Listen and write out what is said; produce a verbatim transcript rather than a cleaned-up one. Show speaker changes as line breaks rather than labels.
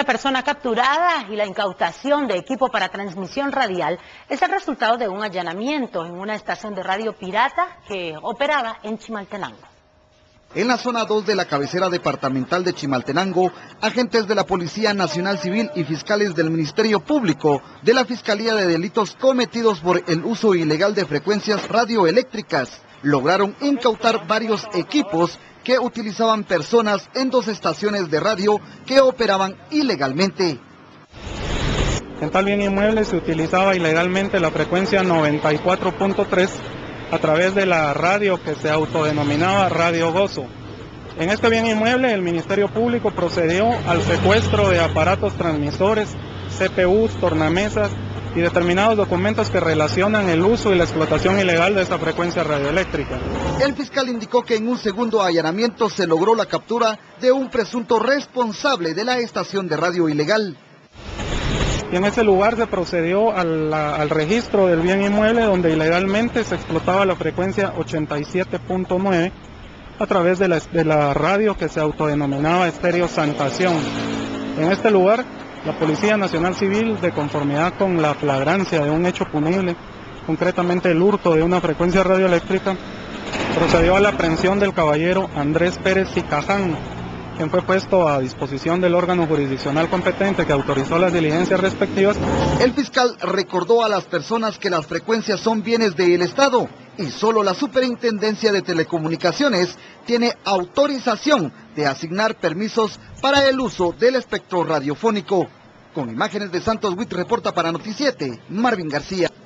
persona capturada y la incautación de equipo para transmisión radial es el resultado de un allanamiento en una estación de radio pirata que operaba en Chimaltenango.
En la zona dos de la cabecera departamental de Chimaltenango, agentes de la Policía Nacional Civil y fiscales del Ministerio Público de la Fiscalía de Delitos cometidos por el uso ilegal de frecuencias radioeléctricas lograron incautar varios equipos que utilizaban personas en dos estaciones de radio que operaban ilegalmente.
En tal bien inmueble se utilizaba ilegalmente la frecuencia noventa y cuatro punto tres a través de la radio que se autodenominaba Radio Gozo. En este bien inmueble el Ministerio Público procedió al secuestro de aparatos transmisores, C P Us, tornamesas y determinados documentos que relacionan el uso y la explotación ilegal de esta frecuencia radioeléctrica.
El fiscal indicó que en un segundo allanamiento se logró la captura de un presunto responsable de la estación de radio ilegal.
Y en ese lugar se procedió al, al registro del bien inmueble donde ilegalmente se explotaba la frecuencia ochenta y siete punto nueve a través de la, de la radio que se autodenominaba Estéreo Santación. En este lugar, la Policía Nacional Civil, de conformidad con la flagrancia de un hecho punible, concretamente el hurto de una frecuencia radioeléctrica, procedió a la aprehensión del caballero Andrés Pérez Sicaján, quien fue puesto a disposición del órgano jurisdiccional competente que autorizó las diligencias respectivas.
El fiscal recordó a las personas que las frecuencias son bienes del Estado y solo la Superintendencia de Telecomunicaciones tiene autorización de asignar permisos para el uso del espectro radiofónico. Con imágenes de Santos Huit reporta para Noticiete, Marvin García.